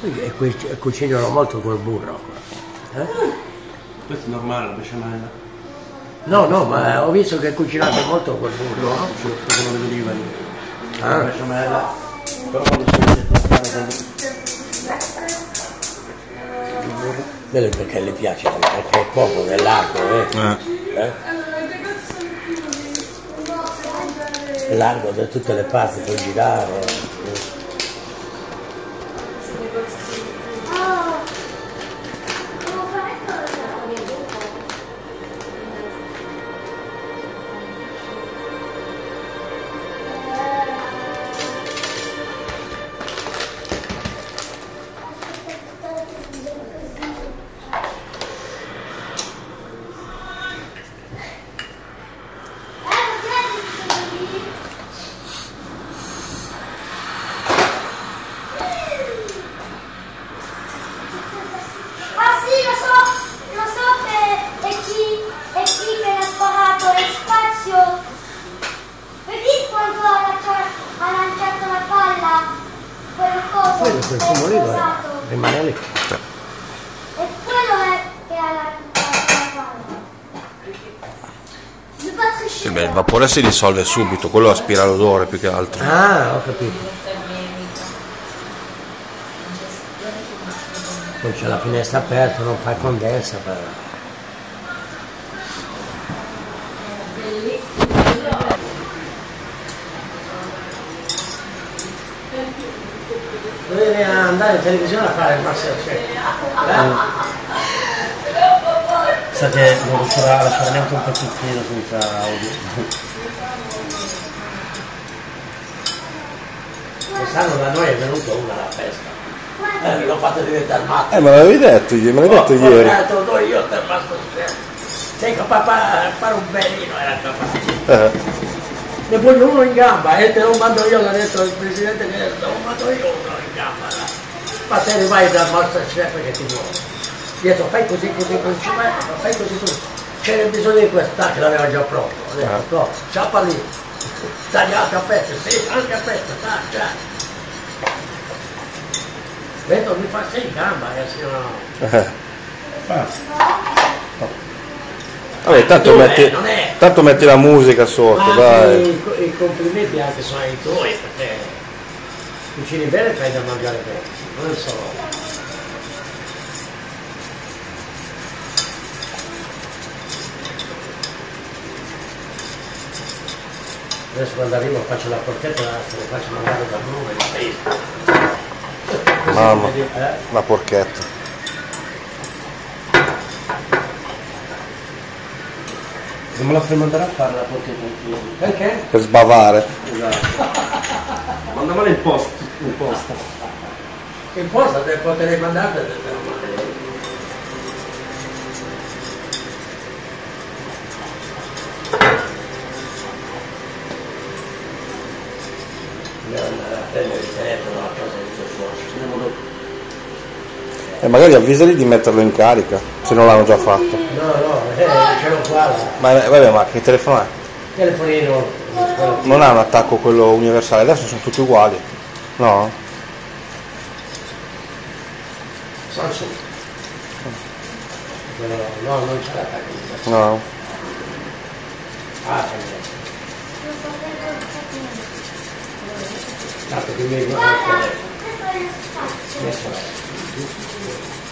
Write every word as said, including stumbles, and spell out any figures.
E qui cucinano molto col burro. Eh? Questo è normale, la besciamella? No, no, ma ho visto che cucinate molto col burro. No, ci sono le olive lì. Ah. La besciamella, però quando si mette a passare Vedi perché le piace, perché è poco nell'arco, eh? Eh. eh? Largo da tutte le parti, puoi girare. Quello quel fumo lì rimane lì. E quello è che ha lanciato la palla. Sì, beh, il vapore si dissolve subito, quello aspira l'odore più che altro. Ah, ho capito. Poi c'è la finestra aperta, non fa condensa. Per... Dovevi andare in televisione a fare il Masterchef. Eh? sa che non riuscirà a lasciare neanche un pezzettino senza audio. Quest'anno da noi è venuto una alla festa. Eh, l'ho fatto diventare matto. Eh, me l'avevi detto, me l'hai detto oh, ieri. Ho detto, do io per Masterchef. Sei capace di fare un belino, era capace. Eh. Ne voglio uno in gamba, e eh, te lo mando io, l'ha detto il presidente, che te lo mando io uno in gamba. Là. Ma te ne vai dal Masterchef che ti vuole. Gli ho detto, fai così, così, così, fai così tu. C'era bisogno di questa, che l'aveva già pronto. Ho detto, no, ciappa lì. Tagliate a pezzi, sì, anche a pezzi, tac, tac. Vedo, mi fa sei in gamba, eh, se no. Eh. Basta. Vabbè, tanto, tu, metti, eh, non è... tanto metti la musica sotto, anche dai. I, i complimenti anche sono ai tuoi, perché cucini bene e fai da mangiare bene, non è solo. Adesso quando arrivo faccio la porchetta, te lo faccio mandare da nome di Facebook. Mamma, Eh? la porchetta. Non me la fai mandare a fare la porchetta anch'io. Perché? Per sbavare. Esatto. Mandamela in post, in posta. In posta te potrei mandarti te lo mando. Devo andare a prendere il telefono a casa di suo suocero. Andiamo dopo. E magari avvisali di metterlo in carica, se non l'hanno già fatto. No, no, eh, ce l'ho qua. Là. Ma vabbè, ma che telefono è? Telefonino. Non ha un attacco quello universale, adesso sono tutti uguali. No? Samsung. Quello, no, non c'è l'attacco. No. Ah, c'è. Tanto che mi ricordo che messo